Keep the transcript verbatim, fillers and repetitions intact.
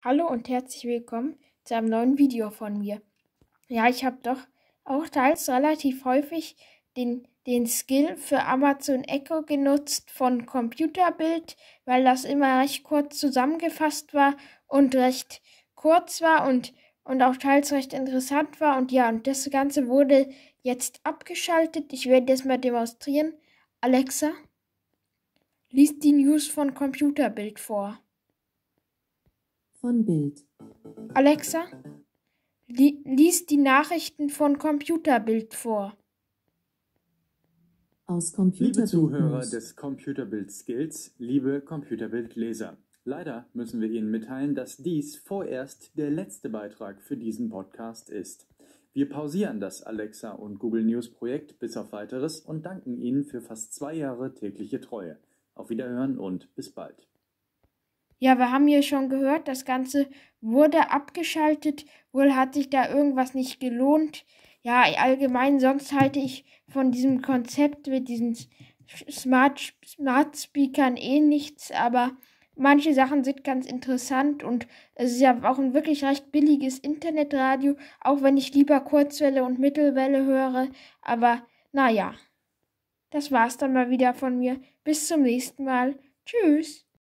Hallo und herzlich willkommen zu einem neuen Video von mir. Ja, ich habe doch auch teils relativ häufig den, den Skill für Amazon Echo genutzt von Computerbild, weil das immer recht kurz zusammengefasst war und recht kurz war und, und auch teils recht interessant war. Und ja, und das Ganze wurde jetzt abgeschaltet. Ich werde das mal demonstrieren. Alexa, lies die News von Computerbild vor. Von Bild. Alexa, li lies die Nachrichten von Computerbild vor. Aus Liebe Computerbild Zuhörer News. des Computerbild Skills, liebe Computerbild-Leser. Leider müssen wir Ihnen mitteilen, dass dies vorerst der letzte Beitrag für diesen Podcast ist. Wir pausieren das Alexa und Google News Projekt bis auf Weiteres und danken Ihnen für fast zwei Jahre tägliche Treue. Auf Wiederhören und bis bald. Ja, wir haben ja schon gehört, das Ganze wurde abgeschaltet. Wohl hat sich da irgendwas nicht gelohnt. Ja, allgemein, sonst halte ich von diesem Konzept mit diesen Smart, Smart Speakern eh nichts, aber manche Sachen sind ganz interessant und es ist ja auch ein wirklich recht billiges Internetradio, auch wenn ich lieber Kurzwelle und Mittelwelle höre. Aber naja, das war's dann mal wieder von mir. Bis zum nächsten Mal. Tschüss.